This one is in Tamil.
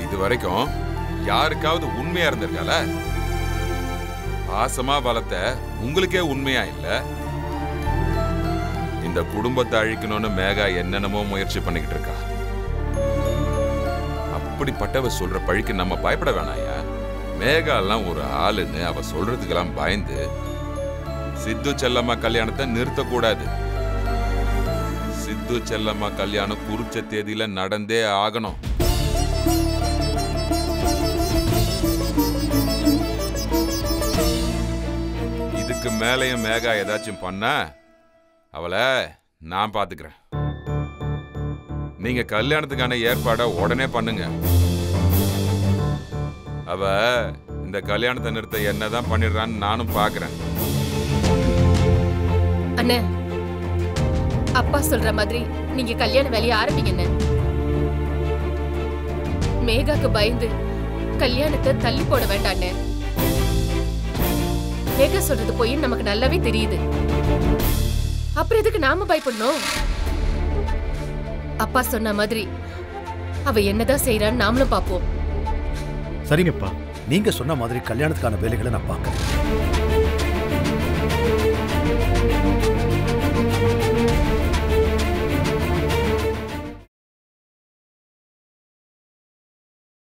இது வரைக்கும் யாருக்காவது உண்மையா இருந்திருக்கால? பாசமா வளர்த்த உங்களுக்கே உண்மையா இல்ல. இந்த குடும்பத்தை அழிக்கணும்னு மேகா என்னென்னமோ முயற்சி பண்ணிக்கிட்டு இருக்கா. அப்படிப்பட்டவ சொல்ற பழிக்கு நம்ம பயப்பட வேணாயா? மேகா எல்லாம் ஒரு ஆளுன்னு அவ சொல்றதுக்கெல்லாம் பயந்து சித்து செல்லம்மா கல்யாணத்தை நிறுத்தக்கூடாது. சித்து செல்லம்மா கல்யாணம் குறிச்ச தேதியில நடந்தே ஆகணும். இதுக்கு மேலையும் மேகா ஏதாச்சும் பண்ணா அவளை நான் பாத்துக்கிறேன். நீங்க கல்யாணத்துக்கான ஏற்பாட உடனே பண்ணுங்க. அவ இந்த கல்யாணத்தை நிறுத்த என்னதான் பண்ணிடுறான்னு நானும் பாக்குறேன். அண்ணே, அப்பா சொல்ற மாதிரி நீங்க கல்யாண வேலையை ஆரம்பிங்க. மேகாக்கு பயந்து கல்யாணத்தை தள்ளி போட வேண்டாம். மேகா சொல்றது போய் நமக்கு நல்லாவே தெரியுது. அப்புறம் எதுக்கு நாம பயப்படணும்? அப்பா சொன்ன மாதிரி அவ என்னதான் செய்யறான்னு நாமளும் பாப்போம். சரிங்கப்பா, நீங்க சொன்ன மாதிரி கல்யாணத்துக்கான வேலைகளை நான் பார்க்கறேன்.